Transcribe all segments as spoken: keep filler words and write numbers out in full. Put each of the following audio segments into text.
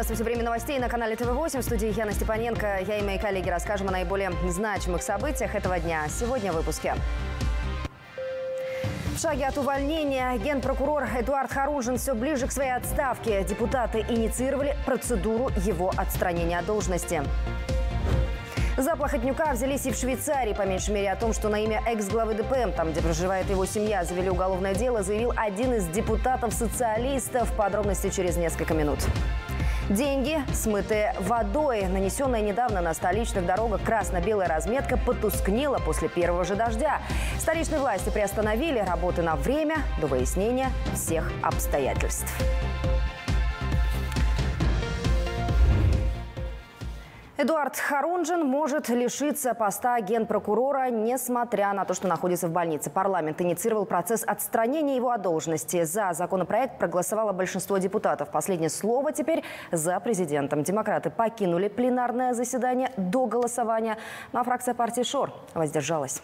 Здравствуйте. Время новостей на канале тэ вэ восемь. В студии Яна Степаненко. Я и мои коллеги расскажем о наиболее значимых событиях этого дня. Сегодня в выпуске. В шаге от увольнения генпрокурор Эдуард Харунжин все ближе к своей отставке. Депутаты инициировали процедуру его отстранения от должности. За Плохотнюка взялись и в Швейцарии. По меньшей мере о том, что на имя экс-главы дэ пэ эм, там, где проживает его семья, завели уголовное дело, заявил один из депутатов-социалистов. Подробности через несколько минут. Деньги, смытые водой. Нанесенная недавно на столичных дорогах красно-белая разметка потускнела после первого же дождя. Столичные власти приостановили работы на время до выяснения всех обстоятельств. Эдуард Харунжин может лишиться поста генпрокурора, несмотря на то, что находится в больнице. Парламент инициировал процесс отстранения его от должности. За законопроект проголосовало большинство депутатов. Последнее слово теперь за президентом. Демократы покинули пленарное заседание до голосования, ну а фракция партии ШОР воздержалась.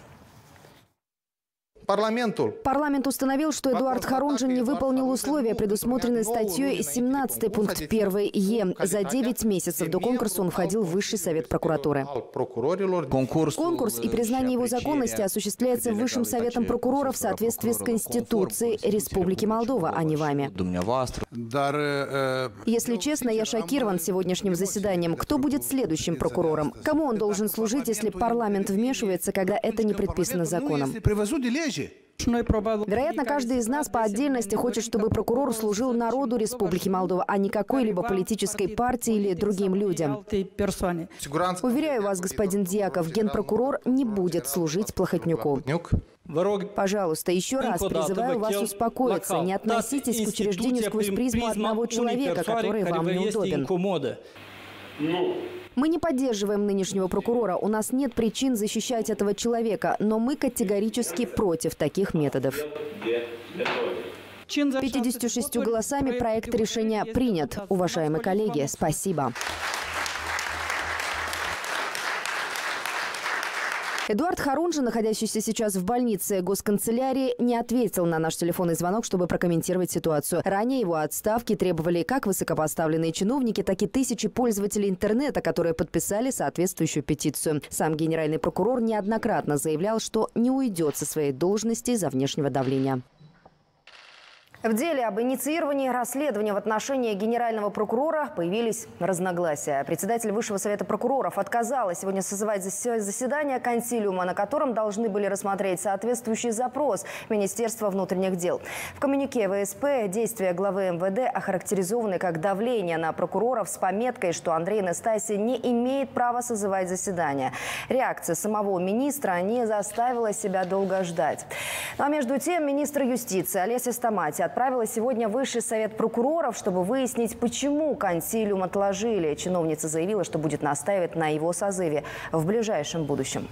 Парламент установил, что Эдуард Харунжин не выполнил условия, предусмотренные статьей семнадцать пункт один Е. За девять месяцев до конкурса он входил в Высший совет прокуратуры. Конкурс и признание его законности осуществляется Высшим советом прокуроров в соответствии с Конституцией Республики Молдова, а не вами. Если честно, я шокирован сегодняшним заседанием. Кто будет следующим прокурором? Кому он должен служить, если парламент вмешивается, когда это не предписано законом? Вероятно, каждый из нас по отдельности хочет, чтобы прокурор служил народу Республики Молдова, а не какой-либо политической партии или другим людям. Уверяю вас, господин Дьяков, генпрокурор не будет служить Плохотнюку. Пожалуйста, еще раз призываю вас успокоиться. Не относитесь к учреждению сквозь призму одного человека, который вам неудобен. Мы не поддерживаем нынешнего прокурора. У нас нет причин защищать этого человека, но мы категорически против таких методов. пятьюдесятью шестью голосами проект решения принят. Уважаемые коллеги, спасибо. Эдуард Харунжин, находящийся сейчас в больнице госканцелярии, не ответил на наш телефонный звонок, чтобы прокомментировать ситуацию. Ранее его отставки требовали как высокопоставленные чиновники, так и тысячи пользователей интернета, которые подписали соответствующую петицию. Сам генеральный прокурор неоднократно заявлял, что не уйдет со своей должности из-за внешнего давления. В деле об инициировании расследования в отношении генерального прокурора появились разногласия. Председатель Высшего совета прокуроров отказала сегодня созывать заседание консилиума, на котором должны были рассмотреть соответствующий запрос Министерства внутренних дел. В коммюнике вэ эс пэ действия главы эм вэ дэ охарактеризованы как давление на прокуроров с пометкой, что Андрей Настасья не имеет права созывать заседание. Реакция самого министра не заставила себя долго ждать. Ну, а между тем министр юстиции Олеся Стамати отправила сегодня в Высший совет прокуроров, чтобы выяснить, почему консилиум отложили. Чиновница заявила, что будет настаивать на его созыве в ближайшем будущем.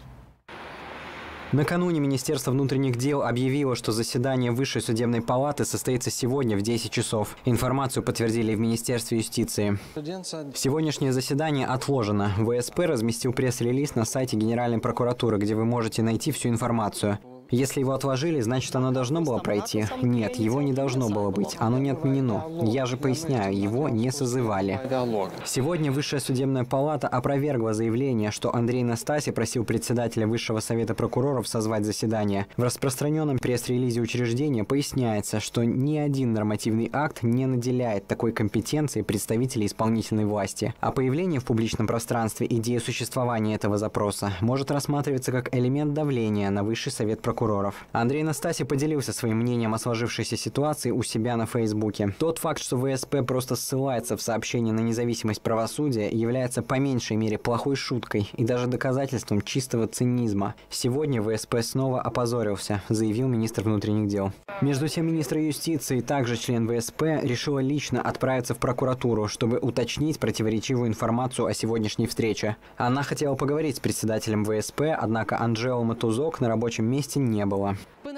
Накануне Министерство внутренних дел объявило, что заседание Высшей судебной палаты состоится сегодня в десять часов. Информацию подтвердили в Министерстве юстиции. Сегодняшнее заседание отложено. вэ эс пэ разместил пресс-релиз на сайте Генеральной прокуратуры, где вы можете найти всю информацию. Если его отложили, значит, оно должно было пройти. Нет, его не должно было быть. Оно не отменено. Я же поясняю, его не созывали. Сегодня Высшая судебная палата опровергла заявление, что Андрей Настасья просил председателя Высшего совета прокуроров созвать заседание. В распространенном пресс-релизе учреждения поясняется, что ни один нормативный акт не наделяет такой компетенцией представителей исполнительной власти. А появление в публичном пространстве идеи существования этого запроса может рассматриваться как элемент давления на Высший совет прокуроров. Андрей Настасья поделился своим мнением о сложившейся ситуации у себя на Фейсбуке. Тот факт, что вэ эс пэ просто ссылается в сообщении на независимость правосудия, является по меньшей мере плохой шуткой и даже доказательством чистого цинизма. Сегодня вэ эс пэ снова опозорился, заявил министр внутренних дел. Между тем, министр юстиции, также член вэ эс пэ, решила лично отправиться в прокуратуру, чтобы уточнить противоречивую информацию о сегодняшней встрече. Она хотела поговорить с председателем вэ эс пэ, однако Анджело Матузок на рабочем месте не было.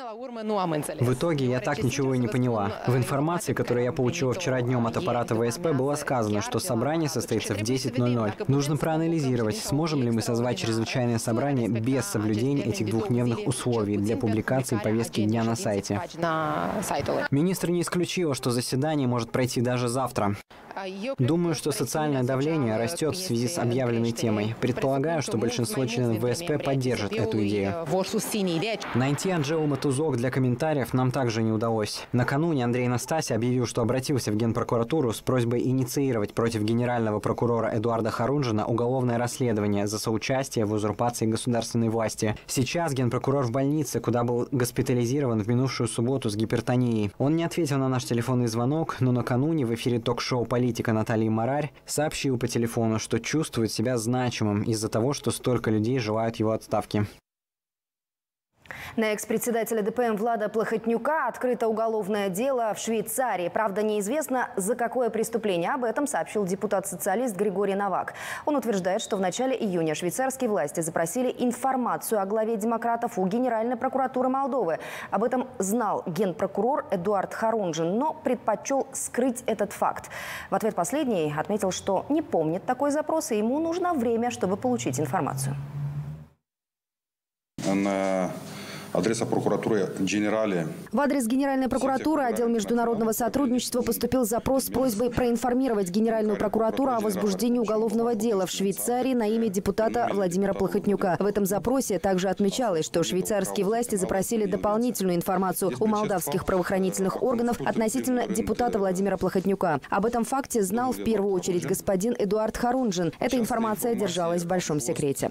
В итоге я так ничего и не поняла. В информации, которую я получила вчера днем от аппарата вэ эс пэ, было сказано, что собрание состоится в десять ноль ноль. Нужно проанализировать, сможем ли мы созвать чрезвычайное собрание без соблюдения этих двухдневных условий для публикации повестки дня на сайте. Министр не исключила, что заседание может пройти даже завтра. Думаю, что социальное давление растет в связи с объявленной темой. Предполагаю, что большинство членов ВСП поддержат эту идею. Найти Анжелу Матузок для комментариев нам также не удалось. Накануне Андрей Настаси объявил, что обратился в Генпрокуратуру с просьбой инициировать против генерального прокурора Эдуарда Харунжина уголовное расследование за соучастие в узурпации государственной власти. Сейчас генпрокурор в больнице, куда был госпитализирован в минувшую субботу с гипертонией. Он не ответил на наш телефонный звонок, но накануне в эфире ток-шоу политика Натальи Марарь сообщил по телефону, что чувствует себя значимым из-за того, что столько людей желают его отставки. На экс-председателя ДПМ Влада Плохотнюка открыто уголовное дело в Швейцарии. Правда, неизвестно, за какое преступление. Об этом сообщил депутат-социалист Григорий Новак. Он утверждает, что в начале июня швейцарские власти запросили информацию о главе демократов у Генеральной прокуратуры Молдовы. Об этом знал генпрокурор Эдуард Харунжин, но предпочел скрыть этот факт. В ответ последний отметил, что не помнит такой запрос, и ему нужно время, чтобы получить информацию. На адреса прокуратуры Генерали. В адрес Генеральной прокуратуры отдел международного сотрудничества поступил запрос с просьбой проинформировать Генеральную прокуратуру о возбуждении уголовного дела в Швейцарии на имя депутата Владимира Плохотнюка. В этом запросе также отмечалось, что швейцарские власти запросили дополнительную информацию у молдавских правоохранительных органов относительно депутата Владимира Плохотнюка. Об этом факте знал в первую очередь господин Эдуард Харунжин. Эта информация держалась в большом секрете.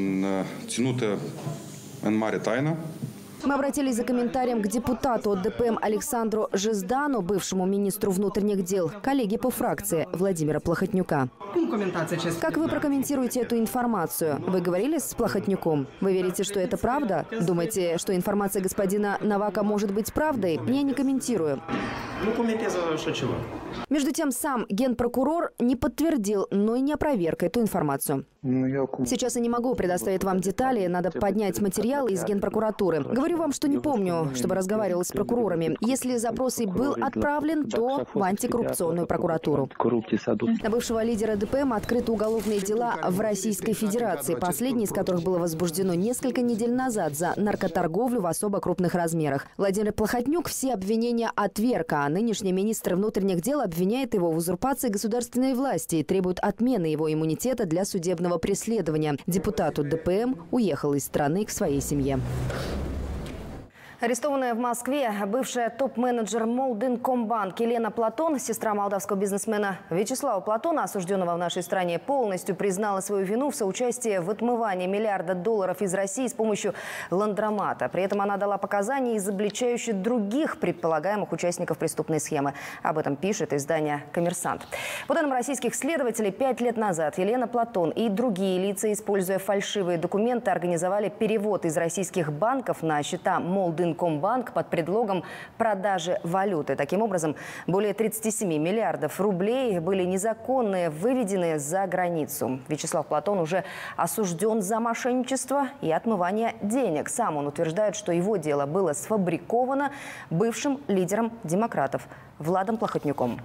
Мы обратились за комментарием к депутату от ДПМ Александру Жиздану, бывшему министру внутренних дел, коллеге по фракции Владимира Плохотнюка. Как вы прокомментируете эту информацию? Вы говорили с Плохотнюком? Вы верите, что это правда? Думаете, что информация господина Новака может быть правдой? Я не комментирую. Между тем, сам генпрокурор не подтвердил, но и не опроверг эту информацию. Сейчас я не могу предоставить вам детали, надо поднять материалы из генпрокуратуры. Говорю вам, что не помню, чтобы разговаривал с прокурорами. Если запрос и был отправлен, то в антикоррупционную прокуратуру. На бывшего лидера ДПМ открыты уголовные дела в Российской Федерации, последнее из которых было возбуждено несколько недель назад за наркоторговлю в особо крупных размерах. Владимир Плохотнюк все обвинения отверг, а нынешний министр внутренних дел обвиняет его в узурпации государственной власти и требует отмены его иммунитета для судебного преследования. Депутат от ДПМ уехал из страны к своей семье. Арестованная в Москве бывшая топ-менеджер Молдинкомбанк Елена Платон, сестра молдавского бизнесмена Вячеслава Платона, осужденного в нашей стране, полностью признала свою вину в соучастии в отмывании миллиарда долларов из России с помощью ландромата. При этом она дала показания, изобличающие других предполагаемых участников преступной схемы. Об этом пишет издание «Коммерсант». По данным российских следователей, пять лет назад Елена Платон и другие лица, используя фальшивые документы, организовали перевод из российских банков на счета Молдинкомбанк Комбанк под предлогом продажи валюты. Таким образом, более тридцати семи миллиардов рублей были незаконно выведены за границу. Вячеслав Платон уже осужден за мошенничество и отмывание денег. Сам он утверждает, что его дело было сфабриковано бывшим лидером демократов Владом Плохотнюком.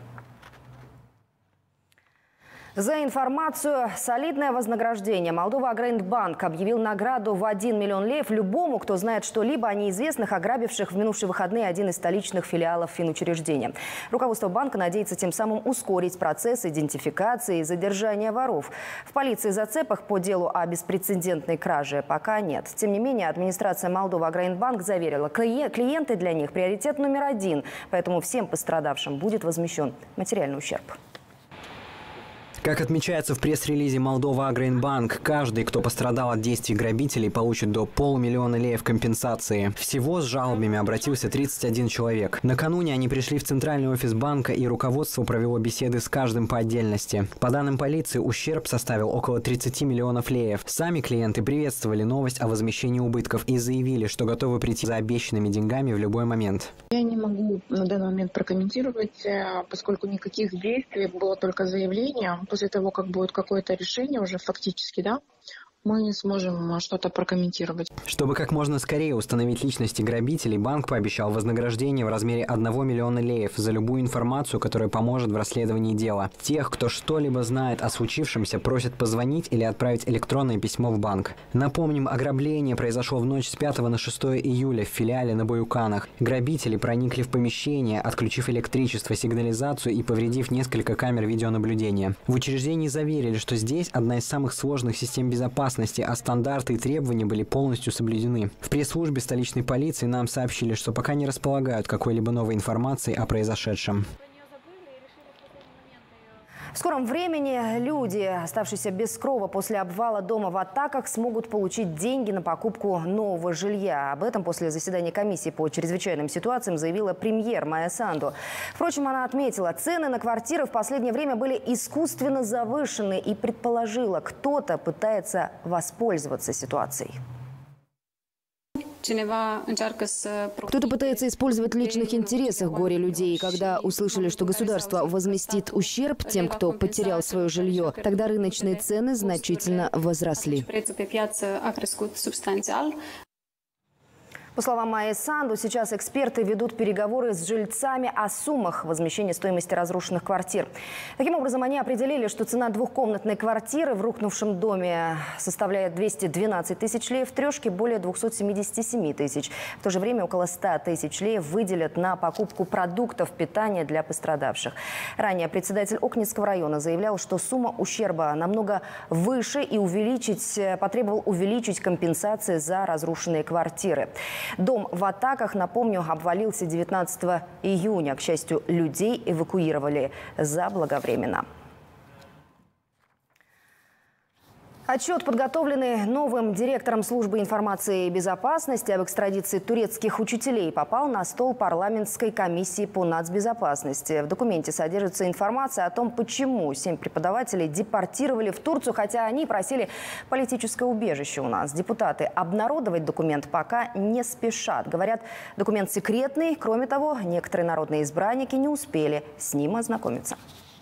За информацию солидное вознаграждение. Молдова Аграрбанк объявил награду в один миллион леев любому, кто знает что-либо о неизвестных, ограбивших в минувшие выходные один из столичных филиалов финучреждения. Руководство банка надеется тем самым ускорить процесс идентификации и задержания воров. В полиции зацепок по делу о беспрецедентной краже пока нет. Тем не менее, администрация Молдова Аграрбанк заверила, клиенты для них приоритет номер один, поэтому всем пострадавшим будет возмещен материальный ущерб. Как отмечается в пресс-релизе Молдова Аграрбанк, каждый, кто пострадал от действий грабителей, получит до полумиллиона леев компенсации. Всего с жалобами обратился тридцать один человек. Накануне они пришли в центральный офис банка, и руководство провело беседы с каждым по отдельности. По данным полиции, ущерб составил около тридцати миллионов леев. Сами клиенты приветствовали новость о возмещении убытков и заявили, что готовы прийти за обещанными деньгами в любой момент. Я не могу на данный момент прокомментировать, поскольку никаких действий, было только заявление. После того, как будет какое-то решение уже фактически, да, мы не сможем что-то прокомментировать. Чтобы как можно скорее установить личности грабителей, банк пообещал вознаграждение в размере одного миллиона леев за любую информацию, которая поможет в расследовании дела. Тех, кто что-либо знает о случившемся, просят позвонить или отправить электронное письмо в банк. Напомним, ограбление произошло в ночь с пятого на шестое июля в филиале на Баюканах. Грабители проникли в помещение, отключив электричество, сигнализацию и повредив несколько камер видеонаблюдения. В учреждении заверили, что здесь одна из самых сложных систем безопасности, а стандарты и требования были полностью соблюдены. В пресс-службе столичной полиции нам сообщили, что пока не располагают какой-либо новой информацией о произошедшем. В скором времени люди, оставшиеся без крова после обвала дома в Атаках, смогут получить деньги на покупку нового жилья. Об этом после заседания комиссии по чрезвычайным ситуациям заявила премьер Майя Санду. Впрочем, она отметила, цены на квартиры в последнее время были искусственно завышены и предположила, кто-то пытается воспользоваться ситуацией. Кто-то пытается использовать в личных интересах горе людей. Когда услышали, что государство возместит ущерб тем, кто потерял свое жилье, тогда рыночные цены значительно возросли. По словам Майи Санду, сейчас эксперты ведут переговоры с жильцами о суммах возмещения стоимости разрушенных квартир. Таким образом, они определили, что цена двухкомнатной квартиры в рухнувшем доме составляет двести двенадцать тысяч леев, в трешке более двухсот семидесяти семи тысяч. В то же время около ста тысяч леев выделят на покупку продуктов питания для пострадавших. Ранее председатель Окнинского района заявлял, что сумма ущерба намного выше и увеличить, потребовал увеличить компенсации за разрушенные квартиры. Дом в Атаках, напомню, обвалился девятнадцатого июня. К счастью, людей эвакуировали заблаговременно. Отчет, подготовленный новым директором службы информации и безопасности об экстрадиции турецких учителей, попал на стол парламентской комиссии по нацбезопасности. В документе содержится информация о том, почему семь преподавателей депортировали в Турцию, хотя они просили политическое убежище у нас. Депутаты обнародовать документ пока не спешат. Говорят, документ секретный. Кроме того, некоторые народные избранники не успели с ним ознакомиться.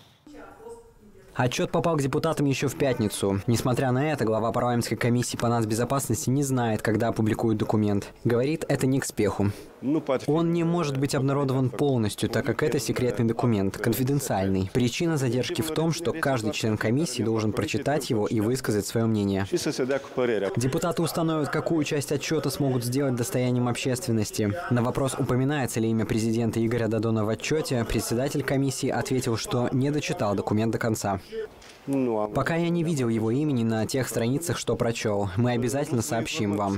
Отчет попал к депутатам еще в пятницу. Несмотря на это, глава парламентской комиссии по нацбезопасности не знает, когда опубликуют документ. Говорит, это не к спеху. Он не может быть обнародован полностью, так как это секретный документ, конфиденциальный. Причина задержки в том, что каждый член комиссии должен прочитать его и высказать свое мнение. Депутаты установят, какую часть отчета смогут сделать достоянием общественности. На вопрос, упоминается ли имя президента Игоря Додона в отчете, председатель комиссии ответил, что не дочитал документ до конца. Пока я не видел его имени на тех страницах, что прочел. Мы обязательно сообщим вам.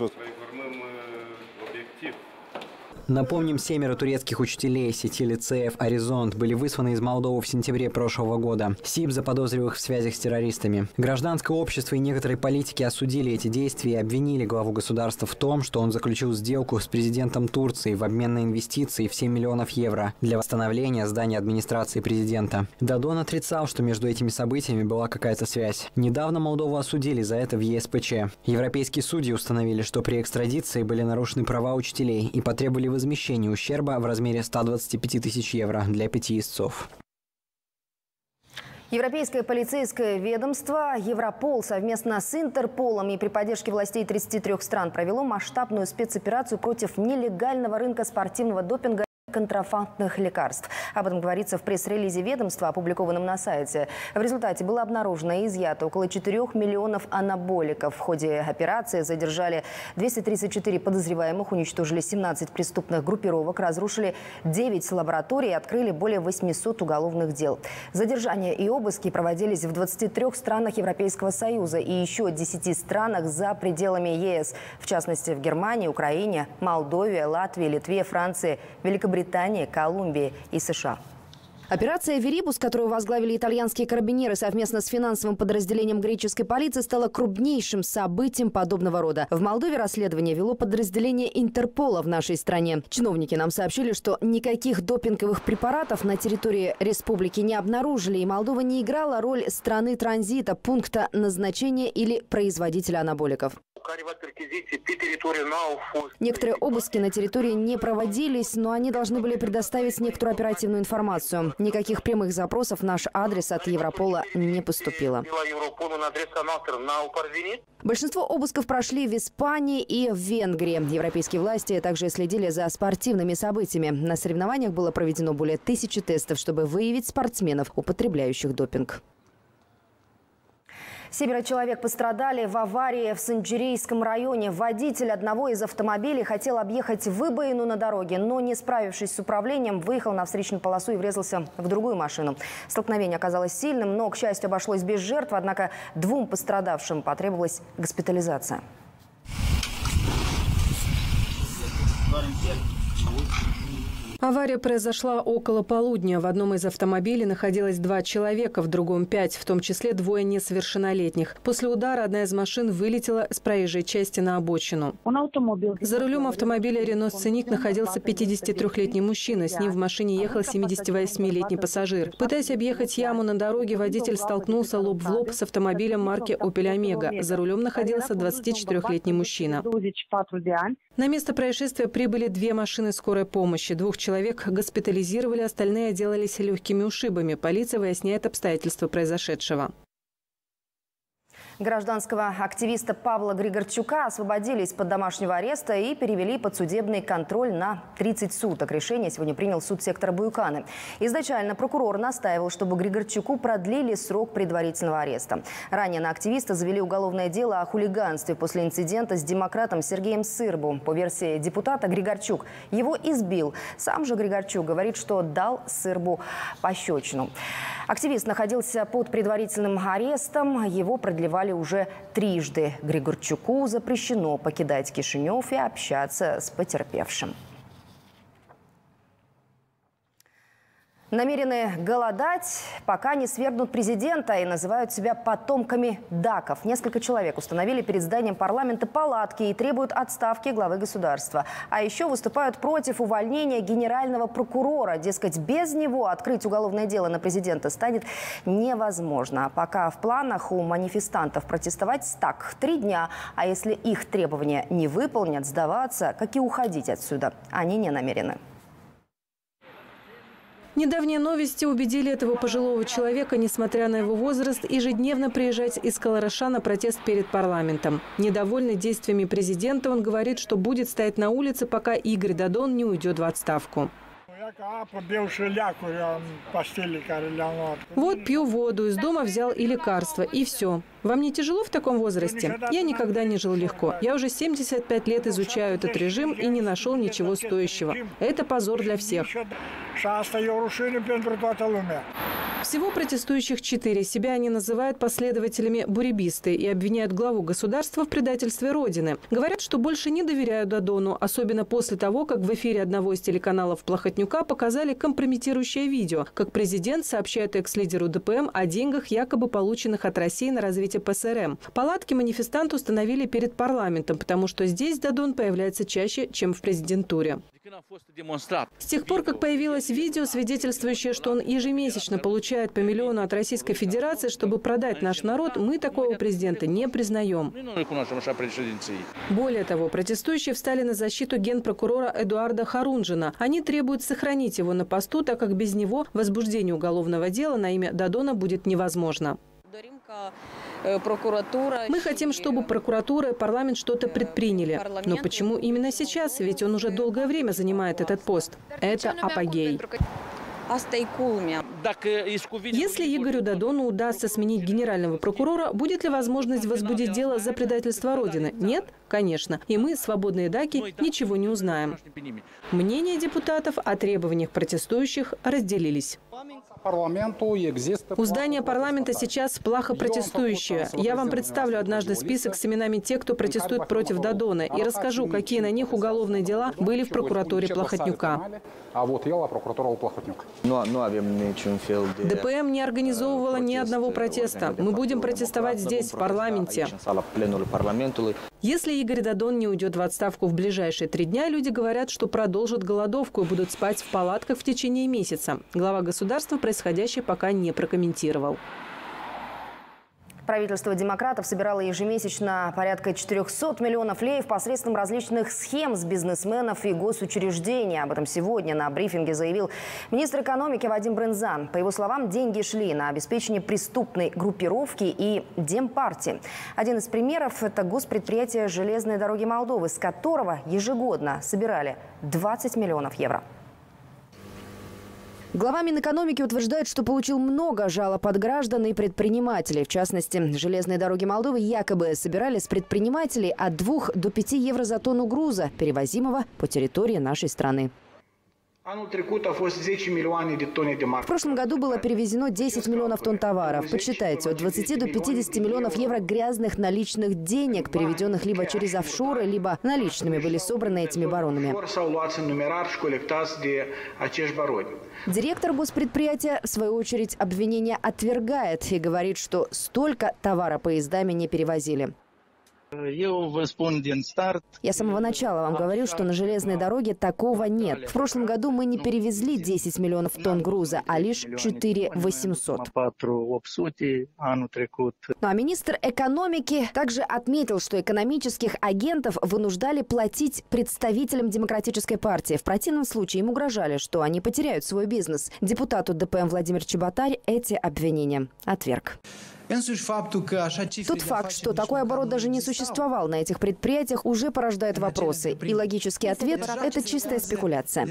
Напомним, семеро турецких учителей сети лицеев «Оризонт» были высланы из Молдовы в сентябре прошлого года. СИП заподозрил их в связях с террористами. Гражданское общество и некоторые политики осудили эти действия и обвинили главу государства в том, что он заключил сделку с президентом Турции в обмен на инвестиции в семь миллионов евро для восстановления здания администрации президента. Додон отрицал, что между этими событиями была какая-то связь. Недавно Молдову осудили за это в ЕСПЧ. Европейские судьи установили, что при экстрадиции были нарушены права учителей и потребовали возмещение ущерба в размере ста двадцати пяти тысяч евро для пяти истцов. Европейское полицейское ведомство Европол совместно с Интерполом и при поддержке властей тридцати трёх стран провело масштабную спецоперацию против нелегального рынка спортивного допинга и контрафактных лекарств. Об этом говорится в пресс-релизе ведомства, опубликованном на сайте. В результате было обнаружено и изъято около четырёх миллионов анаболиков. В ходе операции задержали двести тридцать четыре подозреваемых, уничтожили семнадцать преступных группировок, разрушили девять лабораторий и открыли более восьмисот уголовных дел. Задержания и обыски проводились в двадцати трёх странах Европейского Союза и еще десяти странах за пределами ЕС. В частности, в Германии, Украине, Молдове, Латвии, Литве, Франции, Великобритании, Британии, Колумбии и США. Операция «Верибус», которую возглавили итальянские карабинеры совместно с финансовым подразделением греческой полиции, стала крупнейшим событием подобного рода. В Молдове расследование вело подразделение Интерпола в нашей стране. Чиновники нам сообщили, что никаких допинговых препаратов на территории республики не обнаружили, и Молдова не играла роль страны транзита, пункта назначения или производителя анаболиков. Некоторые обыски на территории не проводились, но они должны были предоставить некоторую оперативную информацию. Никаких прямых запросов в наш адрес от Европола не поступило. Большинство обысков прошли в Испании и в Венгрии. Европейские власти также следили за спортивными событиями. На соревнованиях было проведено более тысячи тестов, чтобы выявить спортсменов, употребляющих допинг. Семеро человек пострадали в аварии в Санджирийском районе. Водитель одного из автомобилей хотел объехать выбоину на дороге, но, не справившись с управлением, выехал на встречную полосу и врезался в другую машину. Столкновение оказалось сильным, но, к счастью, обошлось без жертв. Однако двум пострадавшим потребовалась госпитализация. Авария произошла около полудня. В одном из автомобилей находилось два человека, в другом пять, в том числе двое несовершеннолетних. После удара одна из машин вылетела с проезжей части на обочину. За рулем автомобиля «Рено Сценик» находился пятидесятитрёхлетний мужчина. С ним в машине ехал семидесятивосьмилетний пассажир. Пытаясь объехать яму на дороге, водитель столкнулся лоб в лоб с автомобилем марки «Опель Омега». За рулем находился двадцатичетырёхлетний мужчина. На место происшествия прибыли две машины скорой помощи. Двух человек госпитализировали, остальные отделались легкими ушибами. Полиция выясняет обстоятельства произошедшего. Гражданского активиста Павла Григорчука освободили из-под домашнего ареста и перевели под судебный контроль на тридцать суток. Решение сегодня принял суд сектора Буйканы. Изначально прокурор настаивал, чтобы Григорчуку продлили срок предварительного ареста. Ранее на активиста завели уголовное дело о хулиганстве после инцидента с демократом Сергеем Сырбу. По версии депутата, Григорчук его избил. Сам же Григорчук говорит, что дал Сырбу пощечину. Активист находился под предварительным арестом. Его продлевали уже трижды. Григорчуку запрещено покидать Кишинев и общаться с потерпевшим. Намерены голодать, пока не свергнут президента, и называют себя потомками даков. Несколько человек установили перед зданием парламента палатки и требуют отставки главы государства. А еще выступают против увольнения генерального прокурора. Дескать, без него открыть уголовное дело на президента станет невозможно. А пока в планах у манифестантов протестовать так три дня. А если их требования не выполнят, сдаваться, как и уходить отсюда, они не намерены. Недавние новости убедили этого пожилого человека, несмотря на его возраст, ежедневно приезжать из Калараша на протест перед парламентом. Недовольный действиями президента, он говорит, что будет стоять на улице, пока Игорь Додон не уйдет в отставку. Вот пью воду, из дома взял и лекарства, и все. Вам не тяжело в таком возрасте? Я никогда не жил легко. Я уже семьдесят пять лет изучаю этот режим и не нашел ничего стоящего. Это позор для всех. Всего протестующих четыре. Себя они называют последователями буребисты и обвиняют главу государства в предательстве Родины. Говорят, что больше не доверяют Додону, особенно после того, как в эфире одного из телеканалов Плохотнюка показали компрометирующее видео, как президент сообщает экс-лидеру ДПМ о деньгах, якобы полученных от России на развитие ПСРМ. Палатки манифестанты установили перед парламентом, потому что здесь Додон появляется чаще, чем в президентуре. С тех пор, как появилось видео, свидетельствующее, что он ежемесячно получает по миллиону от Российской Федерации, чтобы продать наш народ, мы такого президента не признаем. Более того, протестующие встали на защиту генпрокурора Эдуарда Харунжина. Они требуют сохранить его на посту, так как без него возбуждение уголовного дела на имя Додона будет невозможно. Мы хотим, чтобы прокуратура и парламент что-то предприняли. Но почему именно сейчас? Ведь он уже долгое время занимает этот пост. Это апогей. Если Игорю Додону удастся сменить генерального прокурора, будет ли возможность возбудить дело за предательство Родины? Нет? Конечно. И мы, свободные даки, ничего не узнаем. Мнения депутатов о требованиях протестующих разделились. У здания парламента сейчас плохо протестующие. Я вам представлю однажды список с именами тех, кто протестует против Додона, и расскажу, какие на них уголовные дела были в прокуратуре Плохотнюка. ДПМ не организовывала ни одного протеста. Мы будем протестовать здесь, в парламенте. Если Игорь Додон не уйдет в отставку в ближайшие три дня, люди говорят, что продолжат голодовку и будут спать в палатках в течение месяца. Глава государства происходящее пока не прокомментировал. Правительство демократов собирало ежемесячно порядка четырёхсот миллионов леев посредством различных схем с бизнесменов и госучреждений. Об этом сегодня на брифинге заявил министр экономики Вадим Брынзан. По его словам, деньги шли на обеспечение преступной группировки и демпартии. Один из примеров – это госпредприятие «Железные дороги Молдовы», с которого ежегодно собирали двадцать миллионов евро. Глава Минэкономики утверждает, что получил много жалоб от граждан и предпринимателей. В частности, «Железные дороги Молдовы» якобы собирали с предпринимателей от двух до пяти евро за тонну груза, перевозимого по территории нашей страны. В прошлом году было перевезено десять миллионов тонн товаров. Подсчитайте, от двадцати до пятидесяти миллионов евро грязных наличных денег, переведенных либо через офшоры, либо наличными, были собраны этими баронами. Директор госпредприятия, в свою очередь, обвинение отвергает и говорит, что столько товара поездами не перевозили. Я с самого начала вам говорю, что на железной дороге такого нет. В прошлом году мы не перевезли десять миллионов тонн груза, а лишь четыре тысячи восемьсот. Ну а министр экономики также отметил, что экономических агентов вынуждали платить представителям Демократической партии. В противном случае им угрожали, что они потеряют свой бизнес. Депутату ДПМ Владимир Чеботарь эти обвинения отверг. Тот факт, что такой оборот даже не существовал на этих предприятиях, уже порождает вопросы. И логический ответ – это чистая спекуляция.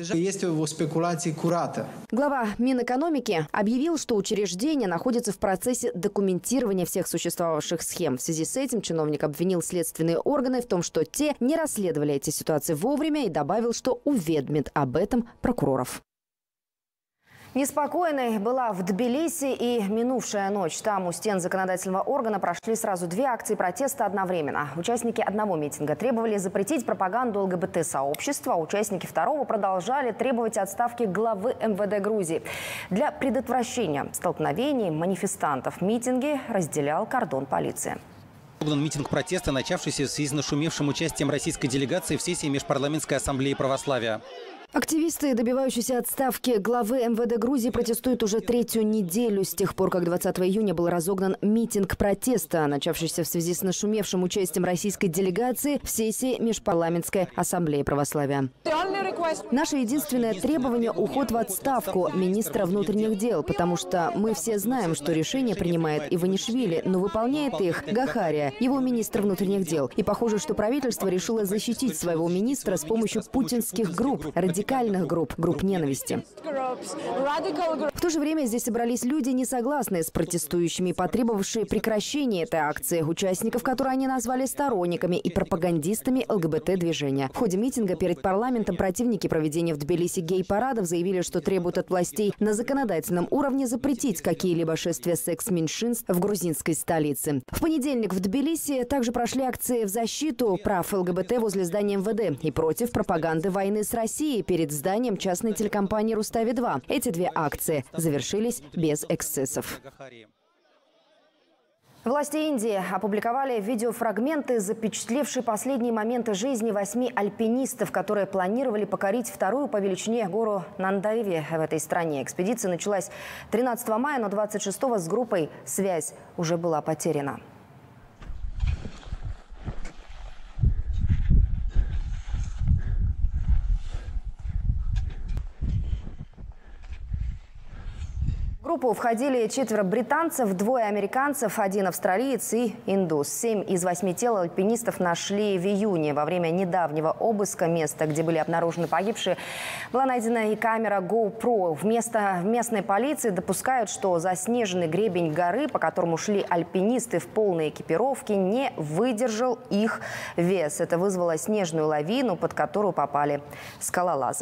Глава Минэкономики объявил, что учреждение находится в процессе документирования всех существовавших схем. В связи с этим чиновник обвинил следственные органы в том, что те не расследовали эти ситуации вовремя, и добавил, что уведомит об этом прокуроров. Неспокойной была в Тбилиси и минувшая ночь. Там у стен законодательного органа прошли сразу две акции протеста одновременно. Участники одного митинга требовали запретить пропаганду ЛГБТ-сообщества, а участники второго продолжали требовать отставки главы эм вэ дэ Грузии. Для предотвращения столкновений манифестантов митинги разделял кордон полиции. Митинг протеста, начавшийся в связи с нашумевшим участием российской делегации в сессии Межпарламентской ассамблеи православия. Активисты, добивающиеся отставки главы эм вэ дэ Грузии, протестуют уже третью неделю с тех пор, как двадцатого июня был разогнан митинг протеста, начавшийся в связи с нашумевшим участием российской делегации в сессии Межпарламентской ассамблеи православия. Наше единственное требование – уход в отставку министра внутренних дел, потому что мы все знаем, что решение принимает Иванишвили, но выполняет их Гахария, его министр внутренних дел. И похоже, что правительство решило защитить своего министра с помощью путинских групп, радикальных групп, групп ненависти. В то же время здесь собрались люди, не согласные с протестующими, потребовавшие прекращения этой акции, участников которой они назвали сторонниками и пропагандистами ЛГБТ-движения. В ходе митинга перед парламентом противники проведения в Тбилиси гей-парадов заявили, что требуют от властей на законодательном уровне запретить какие-либо шествия секс-меньшинств в грузинской столице. В понедельник в Тбилиси также прошли акции в защиту прав ЛГБТ возле здания эм вэ дэ и против пропаганды войны с Россией перед зданием частной телекомпании «Рустави два». Эти две акции завершились без эксцессов. Власти Индии опубликовали видеофрагменты, запечатлевшие последние моменты жизни восьми альпинистов, которые планировали покорить вторую по величине гору Нандаеви в этой стране. Экспедиция началась тринадцатого мая, но двадцать шестого с группой связь уже была потеряна. В группу входили четверо британцев, двое американцев, один австралиец и индус. Семь из восьми тел альпинистов нашли в июне. Во время недавнего обыска места, где были обнаружены погибшие, была найдена и камера GoPro. Вместо местной полиции допускают, что заснеженный гребень горы, по которому шли альпинисты в полной экипировке, не выдержал их вес. Это вызвало снежную лавину, под которую попали скалолазы.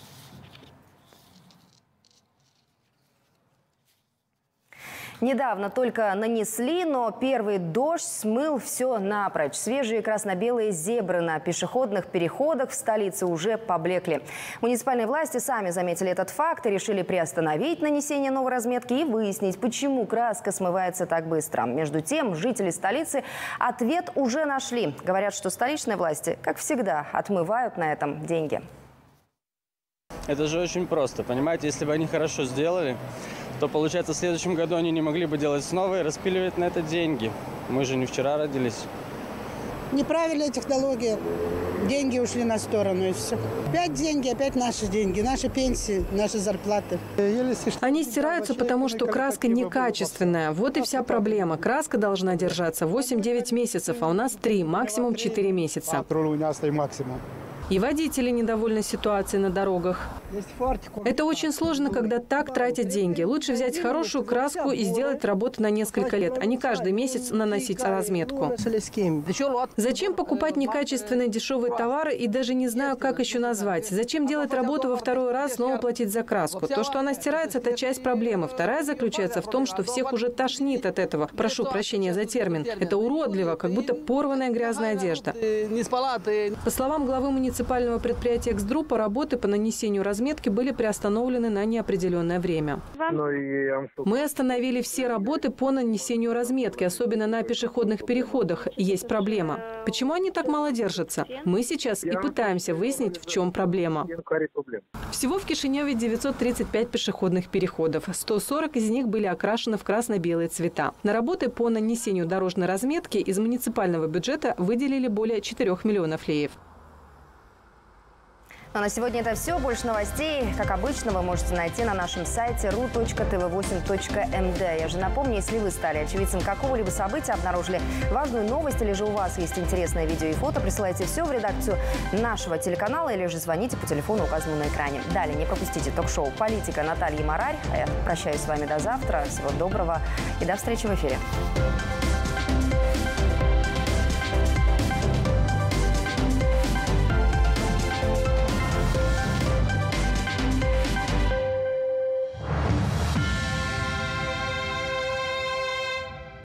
Недавно только нанесли, но первый дождь смыл все напрочь. Свежие красно-белые зебры на пешеходных переходах в столице уже поблекли. Муниципальные власти сами заметили этот факт и решили приостановить нанесение новой разметки и выяснить, почему краска смывается так быстро. Между тем, жители столицы ответ уже нашли. Говорят, что столичные власти, как всегда, отмывают на этом деньги. Это же очень просто, понимаете, если бы они хорошо сделали, то, получается, в следующем году они не могли бы делать снова и распиливать на это деньги. Мы же не вчера родились. Неправильная технология. Деньги ушли на сторону, и все. Опять деньги, опять наши деньги, наши пенсии, наши зарплаты. Они стираются, потому что краска некачественная. Вот и вся проблема. Краска должна держаться восемь-девять месяцев, а у нас три, максимум четыре месяца. И водители недовольны ситуацией на дорогах. Это очень сложно, когда так тратят деньги. Лучше взять хорошую краску и сделать работу на несколько лет, а не каждый месяц наносить разметку. Зачем покупать некачественные дешевые товары и даже не знаю, как еще назвать? Зачем делать работу во второй раз, снова платить за краску? То, что она стирается, это часть проблемы. Вторая заключается в том, что всех уже тошнит от этого. Прошу прощения за термин. Это уродливо, как будто порванная грязная одежда. По словам главы муниципального муниципального предприятия «Эксдруппа» работы по нанесению разметки были приостановлены на неопределенное время. Мы остановили все работы по нанесению разметки, особенно на пешеходных переходах. Есть проблема. Почему они так мало держатся? Мы сейчас и пытаемся выяснить, в чем проблема. Всего в Кишиневе девятьсот тридцать пять пешеходных переходов. сто сорок из них были окрашены в красно-белые цвета. На работы по нанесению дорожной разметки из муниципального бюджета выделили более четырёх миллионов леев. А на сегодня это все. Больше новостей, как обычно, вы можете найти на нашем сайте ру точка тэ вэ восемь точка эм дэ. Я же напомню, если вы стали очевидцем какого-либо события, обнаружили важную новость или же у вас есть интересное видео и фото, присылайте все в редакцию нашего телеканала или же звоните по телефону, указанному на экране. Далее не пропустите ток-шоу «Политика» Натальи Марарь. А я прощаюсь с вами до завтра. Всего доброго и до встречи в эфире.